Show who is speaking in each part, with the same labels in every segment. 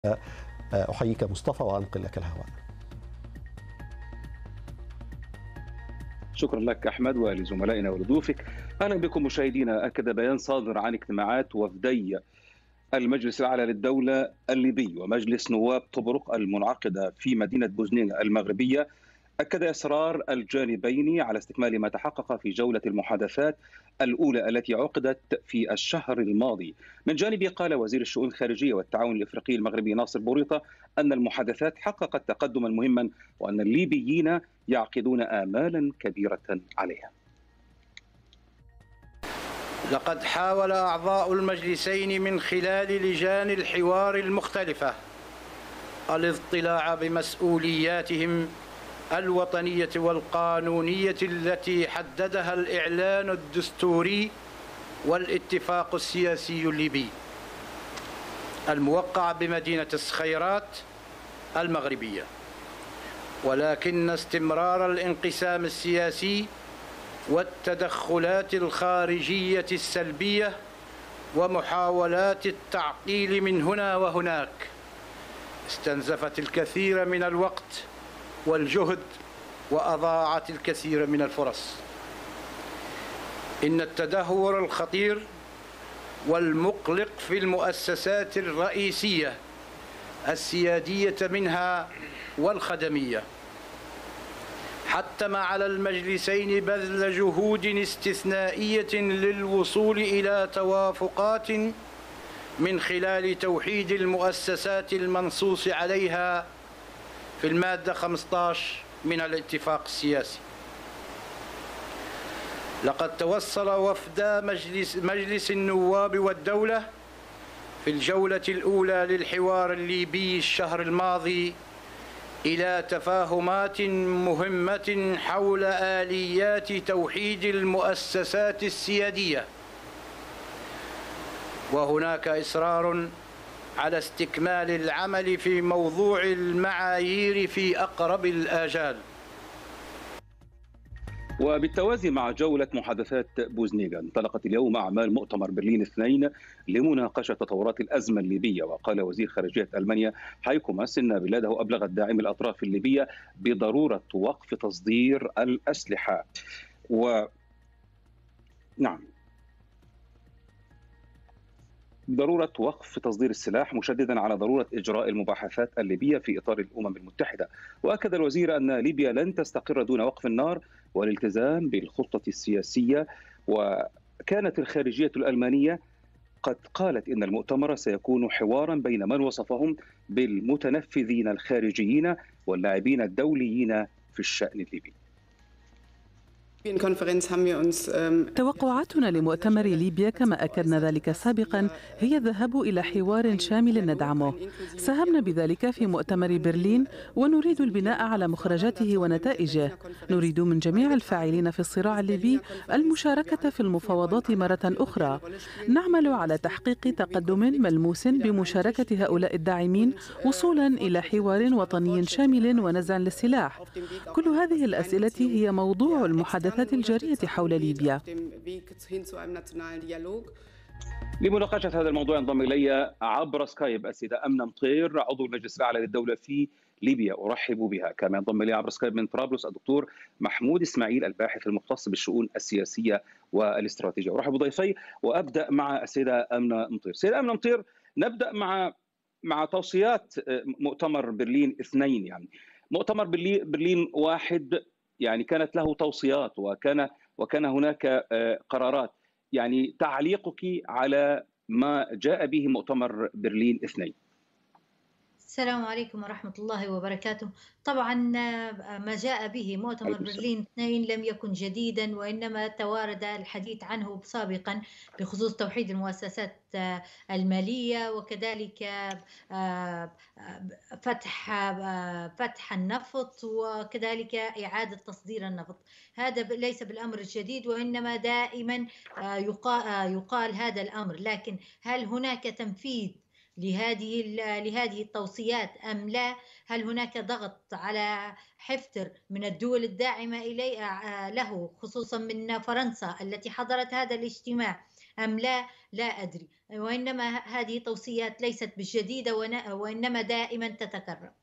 Speaker 1: أحييك مصطفى وأنقل لك الهواء.
Speaker 2: شكرا لك أحمد ولزملائنا ولضيوفك. أهلا بكم مشاهدينا. أكد بيان صادر عن اجتماعات وفدي المجلس الأعلى للدولة الليبي ومجلس نواب طبرق المنعقدة في مدينة بوزنيق المغربية، أكد إصرار الجانبين على استكمال ما تحقق في جولة المحادثات الأولى التي عقدت في الشهر الماضي. من جانبه قال وزير الشؤون الخارجية والتعاون الإفريقي المغربي ناصر بوريطة أن المحادثات حققت تقدما مهما وأن الليبيين يعقدون آمالا كبيرة عليها.
Speaker 3: لقد حاول أعضاء المجلسين من خلال لجان الحوار المختلفة الاطلاع بمسؤولياتهم الوطنية والقانونية التي حددها الإعلان الدستوري والاتفاق السياسي الليبي الموقع بمدينة الصخيرات المغربية، ولكن استمرار الانقسام السياسي والتدخلات الخارجية السلبية ومحاولات التعقيل من هنا وهناك استنزفت الكثير من الوقت والجهد وأضاعت الكثير من الفرص. إن التدهور الخطير والمقلق في المؤسسات الرئيسية السيادية منها والخدمية حتم على المجلسين بذل جهود استثنائية للوصول إلى توافقات من خلال توحيد المؤسسات المنصوص عليها في المادة 15 من الاتفاق السياسي. لقد توصل وفد مجلس النواب والدولة في الجولة الأولى للحوار الليبي الشهر الماضي إلى تفاهمات مهمة حول آليات توحيد المؤسسات السيادية، وهناك إصرار على استكمال العمل في موضوع المعايير في أقرب الآجال.
Speaker 2: وبالتوازي مع جولة محادثات بوزنيغا انطلقت اليوم أعمال مؤتمر برلين 2 لمناقشة تطورات الأزمة الليبية. وقال وزير خارجية ألمانيا هايكو ماس إن بلاده أبلغت داعمي الأطراف الليبية بضرورة وقف تصدير الأسلحة. ضرورة وقف تصدير السلاح، مشددا على ضرورة إجراء المباحثات الليبية في إطار الأمم المتحدة. وأكد الوزير أن ليبيا لن تستقر دون وقف النار والالتزام بالخطة السياسية. وكانت الخارجية الألمانية قد قالت إن المؤتمر سيكون حوارا بين من وصفهم بالمتنفذين الخارجيين واللاعبين الدوليين في الشأن الليبي.
Speaker 4: توقعاتنا لمؤتمر ليبيا كما أكدنا ذلك سابقا هي الذهاب إلى حوار شامل ندعمه. ساهمنا بذلك في مؤتمر برلين ونريد البناء على مخرجاته ونتائجه. نريد من جميع الفاعلين في الصراع الليبي المشاركة في المفاوضات مرة أخرى. نعمل على تحقيق تقدم ملموس بمشاركة هؤلاء الداعمين وصولا إلى حوار وطني شامل ونزع للسلاح. كل هذه الأسئلة هي موضوع المحادثات الجارية حول ليبيا.
Speaker 2: لمناقشة هذا الموضوع انضم إلي عبر سكايب السيدة أمنة مطير عضو المجلس الأعلى للدولة في ليبيا، أرحب بها. كما ينضم إلي عبر سكايب من طرابلس الدكتور محمود إسماعيل الباحث المختص بالشؤون السياسية والاستراتيجية. أرحب بضيفي وأبدأ مع السيدة أمنة مطير. سيدة أمنة مطير، نبدأ مع توصيات مؤتمر برلين 2. يعني مؤتمر برلين 1 يعني كانت له توصيات وكان هناك قرارات. يعني تعليقك على ما جاء به مؤتمر برلين 2.
Speaker 5: السلام عليكم ورحمة الله وبركاته. طبعا ما جاء به مؤتمر برلين 2 لم يكن جديدا، وإنما توارد الحديث عنه سابقا بخصوص توحيد المؤسسات المالية، وكذلك فتح النفط، وكذلك إعادة تصدير النفط. هذا ليس بالأمر الجديد، وإنما دائما يقال هذا الأمر، لكن هل هناك تنفيذ لهذه التوصيات أم لا؟ هل هناك ضغط على حفتر من الدول الداعمة له، خصوصا من فرنسا التي حضرت هذا الاجتماع؟ أم لا، لا أدري، وإنما هذه توصيات ليست بالجديدة وإنما دائما تتكرر.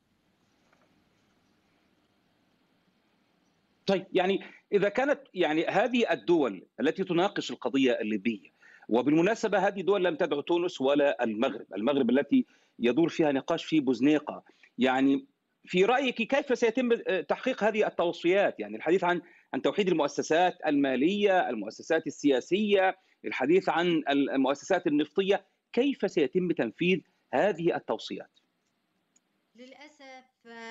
Speaker 2: طيب، يعني إذا كانت يعني هذه الدول التي تناقش القضية الليبية، وبالمناسبة هذه دول لم تدعو تونس ولا المغرب التي يدور فيها نقاش في بوزنيقة، يعني في رأيك كيف سيتم تحقيق هذه التوصيات؟ يعني الحديث عن توحيد المؤسسات المالية، المؤسسات السياسية، الحديث عن المؤسسات النفطية، كيف سيتم تنفيذ هذه التوصيات؟
Speaker 5: للأسف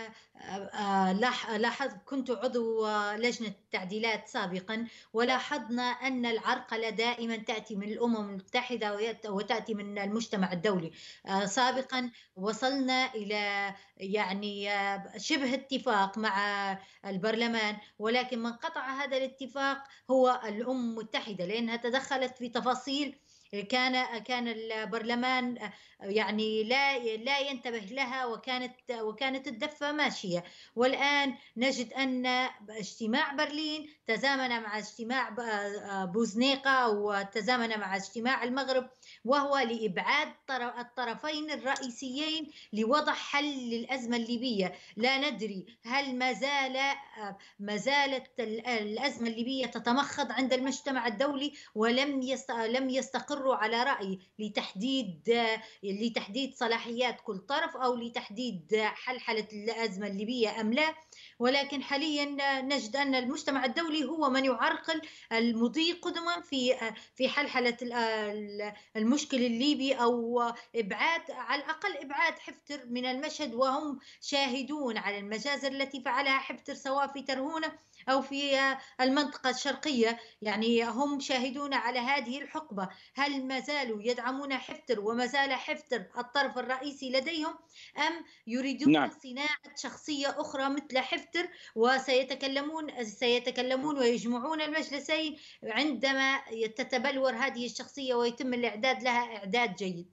Speaker 5: كنت عضو لجنة التعديلات سابقا، ولاحظنا أن العرقلة دائما تأتي من الأمم المتحدة وتأتي من المجتمع الدولي. سابقا وصلنا إلى يعني شبه اتفاق مع البرلمان، ولكن من قطع هذا الاتفاق هو الأمم المتحدة، لأنها تدخلت في تفاصيل كان البرلمان يعني لا ينتبه لها، وكانت الدفة ماشية. والآن نجد أن اجتماع برلين تزامن مع اجتماع بوزنيقة وتزامن مع اجتماع المغرب، وهو لإبعاد الطرفين الرئيسيين لوضع حل للأزمة الليبية. لا ندري هل ما زالت الأزمة الليبية تتمخض عند المجتمع الدولي، ولم يستقروا على رأي لتحديد صلاحيات كل طرف أو لتحديد حلحلة الأزمة الليبية أم لا. ولكن حاليا نجد أن المجتمع الدولي هو من يعرقل المضي قدما في حلحلة المشكل الليبي، أو على الأقل إبعاد حفتر من المشهد، وهم شاهدون على المجازر التي فعلها حفتر سواء في ترهونة أو في المنطقة الشرقية. يعني هم شاهدون على هذه الحقبة. هل ما زالوا يدعمون حفتر وما زال حفتر الطرف الرئيسي لديهم، أم يريدون صناعة شخصية أخرى مثل حفتر وسيتكلمون ويجمعون المجلسين عندما تتبلور هذه الشخصية ويتم الإعداد لها إعداد جيد؟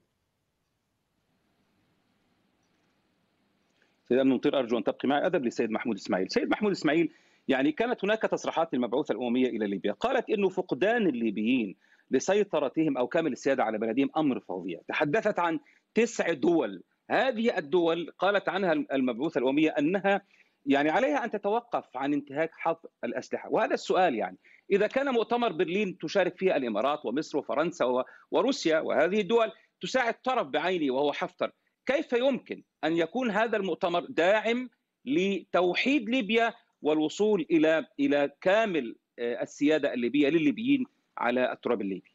Speaker 2: سيد أمن المطير، أرجو أن تبقي معي أدب للسيد محمود إسماعيل. سيد محمود إسماعيل، يعني كانت هناك تصريحات للمبعوثة الأممية إلى ليبيا قالت إنه فقدان الليبيين لسيطرتهم أو كامل السيادة على بلدهم أمر فظيع. تحدثت عن 9 دول، هذه الدول قالت عنها المبعوثة الأممية أنها يعني عليها أن تتوقف عن انتهاك حظر الأسلحة. وهذا السؤال، يعني إذا كان مؤتمر برلين تشارك فيه الإمارات ومصر وفرنسا وروسيا، وهذه الدول تساعد طرف بعينه وهو حفتر، كيف يمكن أن يكون هذا المؤتمر داعم لتوحيد ليبيا والوصول إلى كامل السيادة الليبية للليبيين على التراب الليبي؟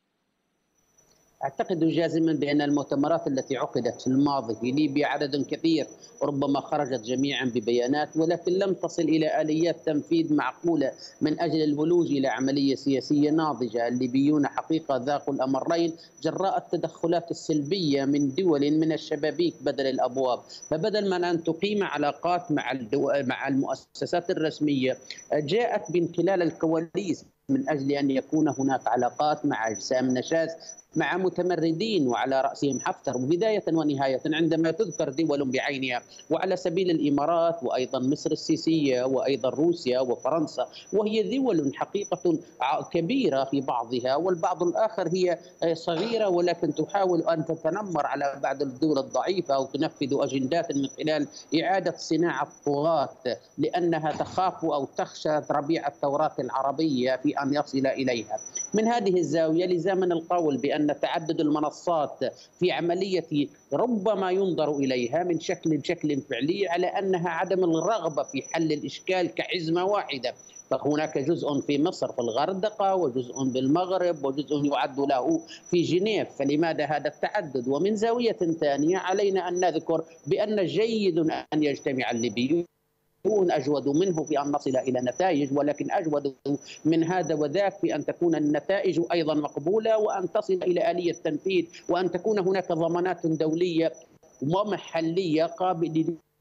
Speaker 6: أعتقد جازما بأن المؤتمرات التي عقدت في الماضي في ليبيا عدد كثير، ربما خرجت جميعا ببيانات، ولكن لم تصل إلى آليات تنفيذ معقولة من أجل الولوج إلى عملية سياسية ناضجة. الليبيون حقيقة ذاقوا الأمرين جراء التدخلات السلبية من دول من الشبابيك بدل الأبواب. فبدل من أن تقيم علاقات مع المؤسسات الرسمية، جاءت من خلال الكواليس من أجل أن يكون هناك علاقات مع أجسام نشاز، مع متمردين وعلى رأسهم حفتر. وبداية ونهاية عندما تذكر دول بعينها، وعلى سبيل الإمارات وأيضا مصر السيسية وأيضا روسيا وفرنسا، وهي دول حقيقة كبيرة في بعضها، والبعض الآخر هي صغيرة ولكن تحاول أن تتنمر على بعض الدول الضعيفة وتنفذ أجندات من خلال إعادة صناعة طغاة، لأنها تخاف أو تخشى ربيع الثورات العربية في أن يصل إليها. من هذه الزاوية لزاما القول بأن تعدد المنصات في عملية ربما ينظر إليها من شكل فعلي على أنها عدم الرغبة في حل الإشكال كعزمة واحدة. فهناك جزء في مصر في الغردقة، وجزء بالمغرب، وجزء يعد له في جنيف. فلماذا هذا التعدد؟ ومن زاوية ثانية علينا أن نذكر بأن جيد أن يجتمع الليبيون، أجود منه في أن نصل إلى نتائج، ولكن أجود من هذا وذاك في أن تكون النتائج أيضا مقبولة، وأن تصل إلى آلية تنفيذ، وأن تكون هناك ضمانات دولية ومحلية قابلة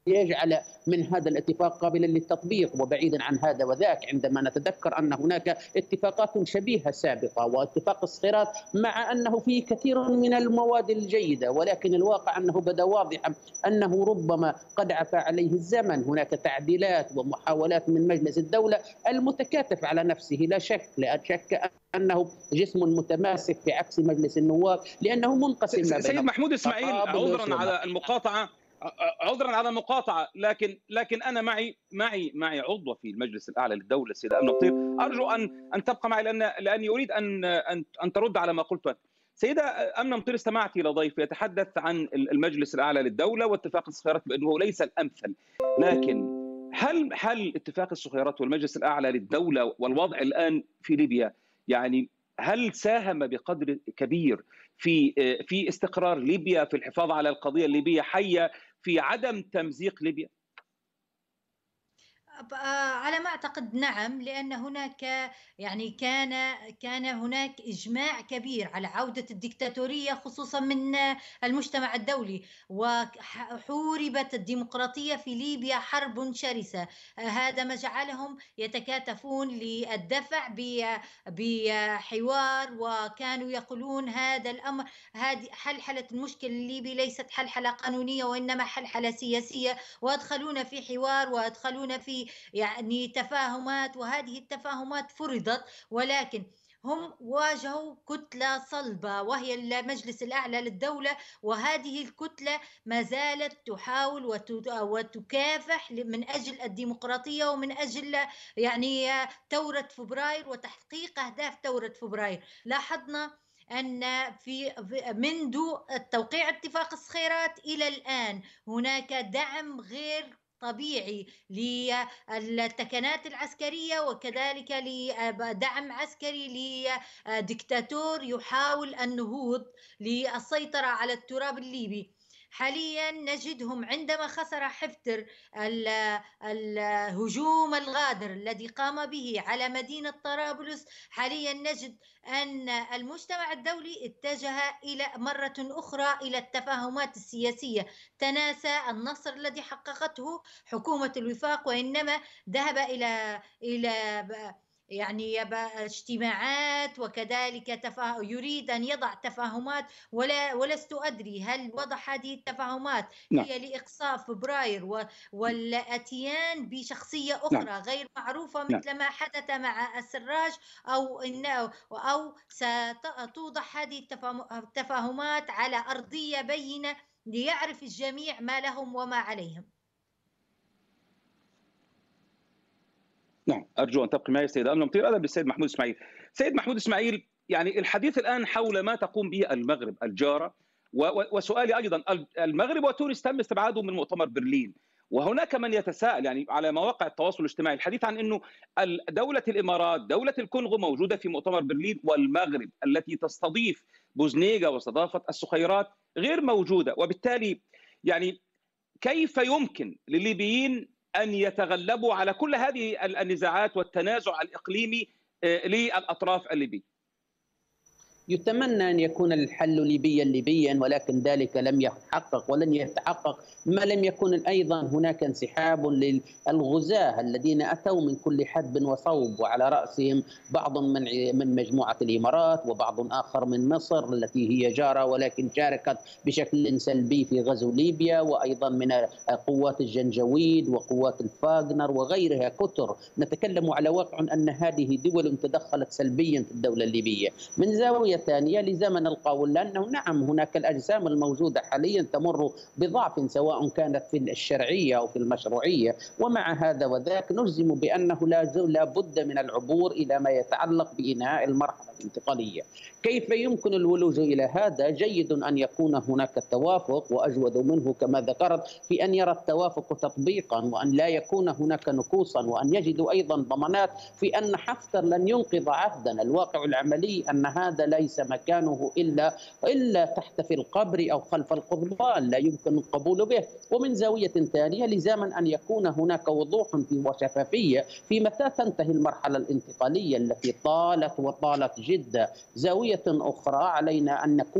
Speaker 6: ليجعل من هذا الاتفاق قابلا للتطبيق. وبعيدا عن هذا وذاك، عندما نتذكر أن هناك اتفاقات شبيهة سابقة واتفاق الصخيرات، مع أنه فيه كثير من المواد الجيدة، ولكن الواقع أنه بدا واضحا أنه ربما قد عفى عليه الزمن. هناك تعديلات ومحاولات من مجلس الدولة المتكاتف على نفسه، لا شك أنه جسم متماسك في عكس مجلس النواب، لأنه منقسم.
Speaker 2: سيد محمود إسماعيل، عذرا على المقاطعة، لكن أنا معي عضو في المجلس الأعلى للدولة السيدة أمنة مطير، أرجو أن تبقى معي لأني أريد أن ترد على ما قلت. سيدة أمنة مطير، استمعت إلى ضيف يتحدث عن المجلس الأعلى للدولة واتفاق الصخيرات بأنه ليس الأمثل، لكن هل اتفاق الصخيرات والمجلس الأعلى للدولة والوضع الآن في ليبيا يعني هل ساهم بقدر كبير في استقرار ليبيا، في الحفاظ على القضية الليبية حية، في عدم تمزيق ليبيا؟
Speaker 5: على ما أعتقد نعم، لأن هناك يعني كان هناك إجماع كبير على عودة الدكتاتورية خصوصا من المجتمع الدولي، وحوربت الديمقراطية في ليبيا حرب شرسة. هذا ما جعلهم يتكاتفون للدفع بحوار، وكانوا يقولون هذا الأمر، هذه حلحلة المشكل الليبي ليست حلحلة قانونية وإنما حلحلة سياسية، وأدخلونا في حوار وأدخلونا في يعني تفاهمات، وهذه التفاهمات فرضت، ولكن هم واجهوا كتلة صلبة وهي المجلس الأعلى للدولة، وهذه الكتلة ما زالت تحاول وتكافح من أجل الديمقراطية ومن أجل يعني ثورة فبراير وتحقيق أهداف ثورة فبراير. لاحظنا أن منذ توقيع اتفاق الصخيرات إلى الآن هناك دعم غير طبيعي للتكنات العسكرية، وكذلك لدعم عسكري لدكتاتور يحاول النهوض للسيطرة على التراب الليبي. حاليا نجدهم عندما خسر حفتر الهجوم الغادر الذي قام به على مدينة طرابلس، حاليا نجد أن المجتمع الدولي اتجه مرة أخرى إلى التفاهمات السياسية، تناسى النصر الذي حققته حكومة الوفاق، وإنما ذهب إلى يعني اجتماعات، وكذلك يريد أن يضع تفاهمات، ولست أدري هل وضع هذه التفاهمات هي لإقصاء فبراير والأتيان بشخصية أخرى غير معروفة مثل ما حدث مع السراج، أو ستوضع هذه التفاهمات على أرضية بينة ليعرف الجميع ما لهم وما عليهم.
Speaker 2: نعم، أرجو أن تبقي معي سيدة أمنة مطير. أهلا بالسيد محمود إسماعيل. سيد محمود إسماعيل، يعني الحديث الآن حول ما تقوم به المغرب الجارة، وسؤالي أيضا المغرب وتونس تم استبعادهم من مؤتمر برلين، وهناك من يتساءل يعني على مواقع التواصل الاجتماعي الحديث عن أنه دولة الإمارات، دولة الكونغو موجودة في مؤتمر برلين، والمغرب التي تستضيف بوزنيغا واستضافت الصخيرات غير موجودة، وبالتالي يعني كيف يمكن للليبيين أن يتغلبوا على كل هذه النزاعات والتنازع الإقليمي للأطراف الليبية؟
Speaker 6: يتمنى أن يكون الحل ليبيا، ولكن ذلك لم يتحقق ولن يتحقق ما لم يكن أيضا هناك انسحاب للغزاة الذين أتوا من كل حدب وصوب، وعلى رأسهم بعض من مجموعة الإمارات، وبعض آخر من مصر التي هي جارة ولكن شاركت بشكل سلبي في غزو ليبيا، وأيضا من قوات الجنجويد وقوات الفاغنر وغيرها كثر. نتكلم على واقع أن هذه دول تدخلت سلبيا في الدولة الليبية. من زاوية ثانية لزمن القول، لأنه نعم هناك الأجسام الموجودة حاليا تمر بضعف سواء كانت في الشرعية أو في المشروعية، ومع هذا وذاك نجزم بأنه لا بد من العبور إلى ما يتعلق بإنهاء المرحلة الانتقالية. كيف يمكن الولوج إلى هذا؟ جيد أن يكون هناك توافق، وأجود منه كما ذكرت في أن يرى التوافق تطبيقا، وأن لا يكون هناك نكوصا، وأن يجدوا أيضا ضمانات في أن حفتر لن ينقذ عهدا. الواقع العملي أن هذا ليس مكانه إلا تحت في القبر أو خلف القضبان، لا يمكن القبول به. ومن زاوية ثانية لزاما أن يكون هناك وضوح وشفافية في متى تنتهي المرحلة الانتقالية التي طالت جدا. زاوية أخرى علينا أن نكون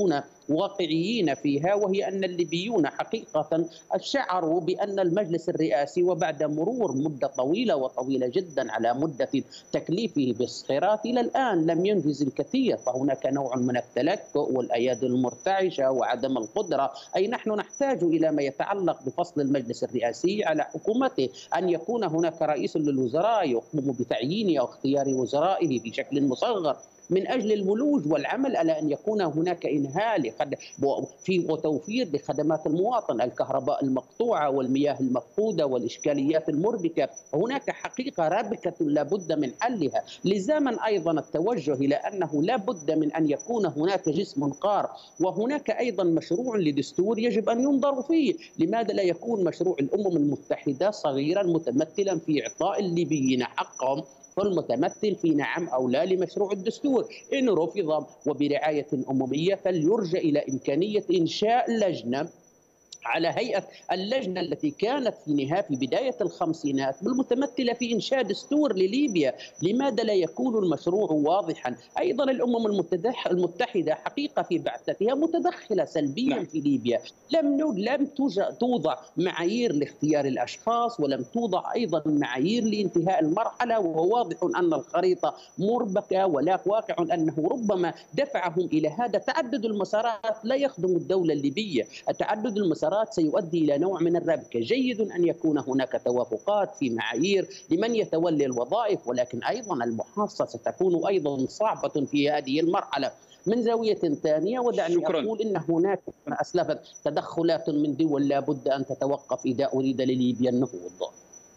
Speaker 6: واقعيين فيها، وهي أن الليبيون حقيقة شعروا بأن المجلس الرئاسي وبعد مرور مدة طويلة جدا على مدة تكليفه بالصخيرات إلى الآن لم ينجز الكثير، فهناك نوع من التلكؤ والأيادي المرتعشة وعدم القدرة. أي نحن نحتاج إلى ما يتعلق بفصل المجلس الرئاسي على حكومته، أن يكون هناك رئيس للوزراء يقوم بتعيين أو اختيار وزرائه بشكل مصغر من أجل الولوج والعمل على أن يكون هناك إنهاء وتوفير لخدمات المواطن، الكهرباء المقطوعة والمياه المفقودة والإشكاليات المربكة. هناك حقيقة رابكة لابد من حلها. لزاما أيضا التوجه إلى أنه لابد من أن يكون هناك جسم قار، وهناك أيضا مشروع لدستور يجب أن ينظر فيه. لماذا لا يكون مشروع الأمم المتحدة صغيرا متمثلا في إعطاء الليبيين حقهم، والمتمثل في نعم أو لا لمشروع الدستور؟ إن رفض وبرعاية أممية فليرجع إلى إمكانية إنشاء لجنة على هيئة اللجنة التي كانت في بداية الخمسينات بالمتمثلة في إنشاء دستور لليبيا. لماذا لا يكون المشروع واضحا؟ أيضا الأمم المتحدة حقيقة في بعثتها متدخلة سلبيا في ليبيا. لم توضع معايير لاختيار الأشخاص، ولم توضع أيضا معايير لانتهاء المرحلة، وهو واضح أن الخريطة مربكة، ولا واقع أنه ربما دفعهم إلى هذا. تعدد المسارات لا يخدم الدولة الليبية، تعدد المسارات سيؤدي إلى نوع من الربكة. جيد أن يكون هناك توافقات في معايير لمن يتولي الوظائف، ولكن أيضا المحاصصة ستكون أيضا صعبة في هذه المرحلة. من زاوية ثانية ودعني أقول إن هناك أسلفت تدخلات من دول لا بد أن تتوقف إذا أريد لليبيا النهوض.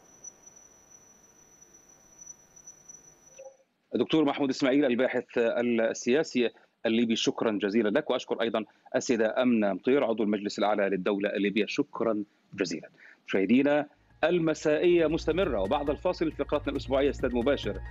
Speaker 2: دكتور محمود إسماعيل الباحث السياسي الليبي، شكرا جزيلا لك، وأشكر أيضا السيدة أمنة مطير عضو المجلس الأعلى للدولة الليبية، شكرا جزيلا. مشاهدينا، المسائية مستمرة، وبعد الفاصل فقراتنا الأسبوعية استاد مباشر.